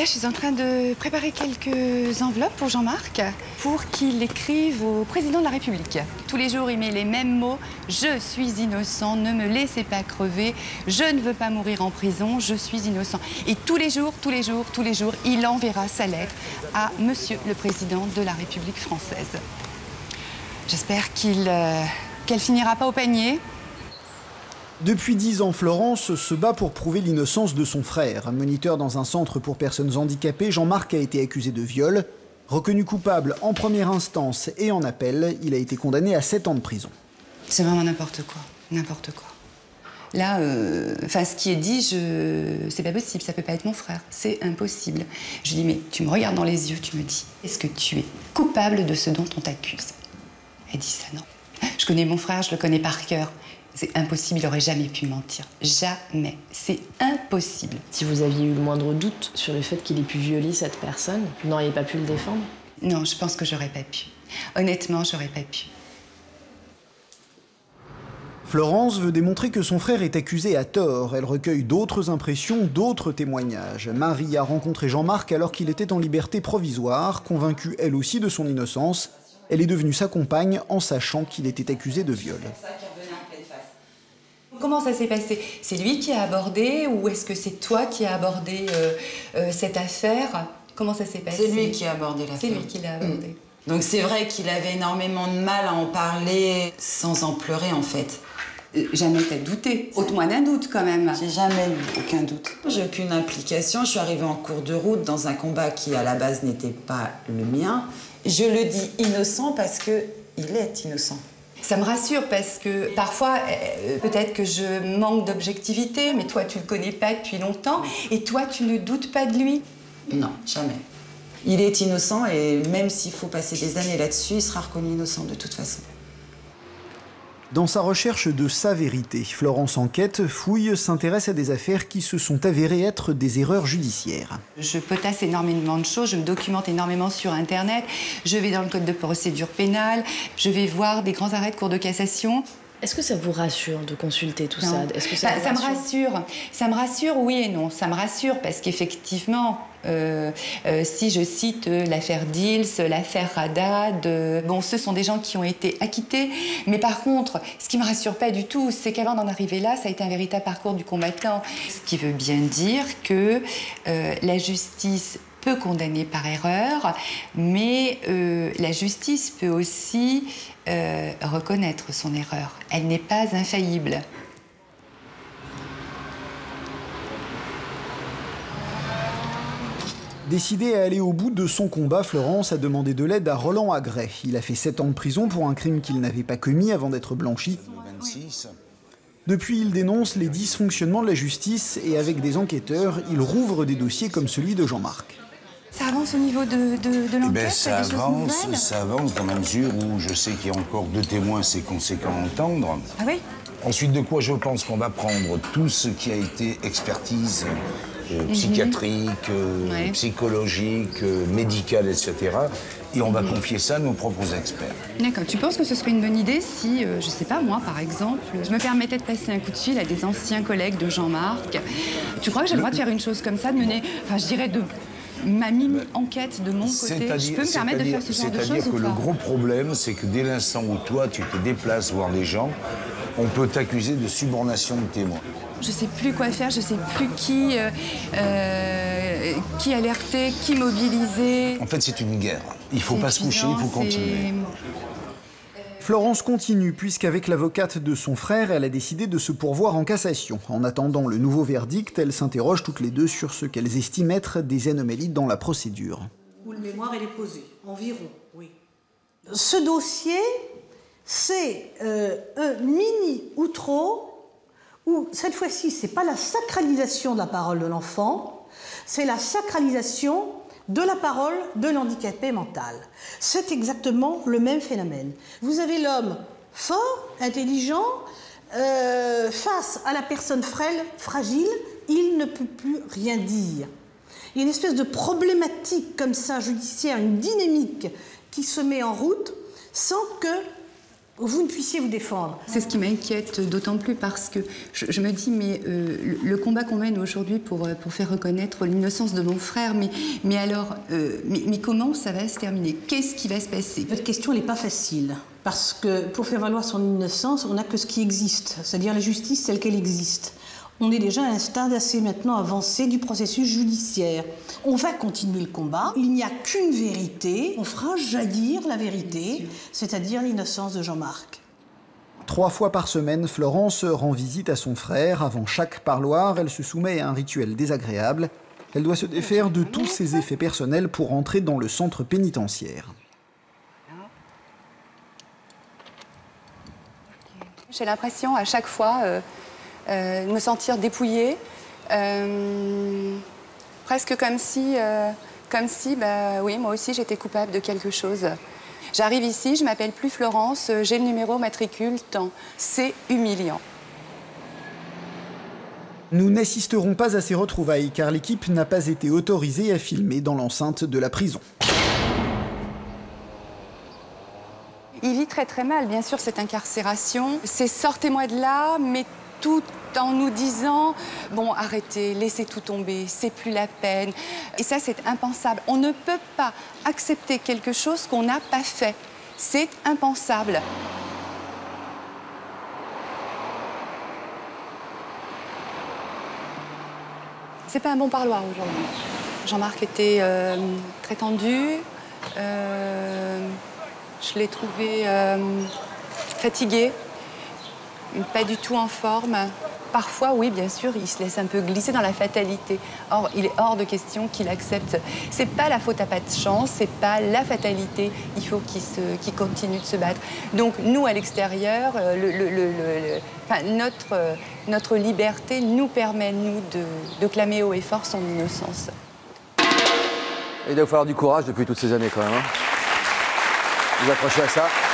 Là, je suis en train de préparer quelques enveloppes pour Jean-Marc pour qu'il écrive au président de la République. Tous les jours, il met les mêmes mots. Je suis innocent, ne me laissez pas crever. Je ne veux pas mourir en prison, je suis innocent. Et tous les jours, il enverra sa lettre à Monsieur le Président de la République française. J'espère qu'elle finira pas au panier. Depuis 10 ans, Florence se bat pour prouver l'innocence de son frère. Moniteur dans un centre pour personnes handicapées, Jean-Marc a été accusé de viol. Reconnu coupable en première instance et en appel, il a été condamné à 7 ans de prison. C'est vraiment n'importe quoi, n'importe quoi. Là, ce qui est dit, c'est pas possible, ça peut pas être mon frère, c'est impossible. Je lui dis, mais tu me regardes dans les yeux, tu me dis, est-ce que tu es coupable de ce dont on t'accuse? Elle dit ça, non. Je connais mon frère, je le connais par cœur. C'est impossible, il aurait jamais pu mentir. Jamais. C'est impossible. Si vous aviez eu le moindre doute sur le fait qu'il ait pu violer cette personne, vous n'auriez pas pu le défendre? Non, je pense que j'aurais pas pu. Honnêtement, j'aurais pas pu. Florence veut démontrer que son frère est accusé à tort. Elle recueille d'autres impressions, d'autres témoignages. Marie a rencontré Jean-Marc alors qu'il était en liberté provisoire, convaincue elle aussi de son innocence. Elle est devenue sa compagne en sachant qu'il était accusé de viol. Comment ça s'est passé? C'est lui qui a abordé ou est-ce que c'est toi qui as abordé cette affaire? Comment ça s'est passé? C'est lui qui a abordé l'affaire. C'est lui qui l'a abordé. Donc c'est vrai qu'il avait énormément de mal à en parler sans en pleurer en fait. Jamais t'as douté. Ôte-moi d'un doute quand même. J'ai jamais eu aucun doute. J'ai aucune implication. Je suis arrivée en cours de route dans un combat qui à la base n'était pas le mien. Je le dis innocent parce que il est innocent. Ça me rassure parce que parfois, peut-être que je manque d'objectivité, mais toi, tu le connais pas depuis longtemps et toi, tu ne doutes pas de lui? Non, jamais. Il est innocent et même s'il faut passer des années là-dessus, il sera reconnu innocent de toute façon. Dans sa recherche de sa vérité, Florence enquête, fouille, s'intéresse à des affaires qui se sont avérées être des erreurs judiciaires. Je potasse énormément de choses, je me documente énormément sur Internet, je vais dans le code de procédure pénale, je vais voir des grands arrêts de cour de cassation. Est-ce que ça vous rassure de consulter tout ça? Est-ce que ça me rassure. Ça me rassure, oui et non. Ça me rassure parce qu'effectivement, si je cite l'affaire Dils, l'affaire Haddad, bon, ce sont des gens qui ont été acquittés. Mais par contre, ce qui me rassure pas du tout, c'est qu'avant d'en arriver là, ça a été un véritable parcours du combattant. Ce qui veut bien dire que la justice peut condamner par erreur, mais la justice peut aussi reconnaître son erreur. Elle n'est pas infaillible. Décidée à aller au bout de son combat, Florence a demandé de l'aide à Roland Agret. Il a fait 7 ans de prison pour un crime qu'il n'avait pas commis avant d'être blanchi. Depuis, il dénonce les dysfonctionnements de la justice et avec des enquêteurs, il rouvre des dossiers comme celui de Jean-Marc. Ça avance au niveau de l'enquête? Ça avance dans la mesure où je sais qu'il y a encore 2 témoins assez conséquents à entendre. Ah oui? Ensuite de quoi je pense qu'on va prendre tout ce qui a été expertise psychiatrique, psychologique, médicale, etc. Et on va confier ça à nos propres experts. D'accord. Tu penses que ce serait une bonne idée si, je sais pas moi par exemple, je me permettais de passer un coup de fil à des anciens collègues de Jean-Marc? Tu crois que j'ai le droit de faire une chose comme ça, de mener, enfin je dirais de ma mini-enquête de mon côté? Je peux me permettre de faire ce genre de choses ou pas? C'est-à-dire que le gros problème, c'est que dès l'instant où toi, tu te déplaces voir les gens, on peut t'accuser de subornation de témoins. Je sais plus quoi faire, je sais plus qui alerter, qui mobiliser. En fait, c'est une guerre. Il faut pas se coucher, il faut continuer. Florence continue, puisqu'avec l'avocate de son frère, elle a décidé de se pourvoir en cassation. En attendant le nouveau verdict, elles s'interrogent toutes les deux sur ce qu'elles estiment être des anomalies dans la procédure. Où le mémoire elle est posée, environ, oui. Ce dossier, c'est un mini-outro où, cette fois-ci, c'est pas la sacralisation de la parole de l'enfant, c'est la sacralisation de la parole de l'handicapé mental. C'est exactement le même phénomène. Vous avez l'homme fort, intelligent, face à la personne frêle, fragile, il ne peut plus rien dire. Il y a une espèce de problématique comme ça, judiciaire, une dynamique qui se met en route sans que vous ne puissiez vous défendre. C'est ce qui m'inquiète d'autant plus parce que je me dis, mais le combat qu'on mène aujourd'hui pour faire reconnaître l'innocence de mon frère, mais alors, mais comment ça va se terminer? Qu'est-ce qui va se passer? Votre question, elle n'est pas facile. Parce que pour faire valoir son innocence, on n'a que ce qui existe, c'est-à-dire la justice telle qu'elle existe. On est déjà à un stade assez maintenant avancé du processus judiciaire. On va continuer le combat. Il n'y a qu'une vérité. On fera jaillir la vérité, c'est-à-dire l'innocence de Jean-Marc. 3 fois par semaine, Florence rend visite à son frère. Avant chaque parloir, elle se soumet à un rituel désagréable. Elle doit se défaire de tous ses effets personnels pour entrer dans le centre pénitentiaire. J'ai l'impression à chaque fois de me sentir dépouillée, presque comme si bah, oui, moi aussi j'étais coupable de quelque chose. J'arrive ici, je m'appelle plus Florence, j'ai le numéro matricule tant. C'est humiliant. Nous n'assisterons pas à ces retrouvailles car l'équipe n'a pas été autorisée à filmer dans l'enceinte de la prison. Il vit très très mal, bien sûr, cette incarcération. C'est sortez-moi de là, mais tout en nous disant « bon, arrêtez, laissez tout tomber, c'est plus la peine ». Et ça, c'est impensable. On ne peut pas accepter quelque chose qu'on n'a pas fait. C'est impensable. C'est pas un bon parloir aujourd'hui. Jean-Marc était très tendu. Je l'ai trouvé fatigué, pas du tout en forme. Parfois, oui, bien sûr, il se laisse un peu glisser dans la fatalité. Or, il est hors de question qu'il accepte. C'est pas la faute à pas de chance, c'est pas la fatalité. Il faut qu'il continue de se battre. Donc, nous, à l'extérieur, notre liberté nous permet, nous, de clamer haut et fort son innocence. Il doit falloir du courage depuis toutes ces années, quand même. Hein. Vous accrochez à ça.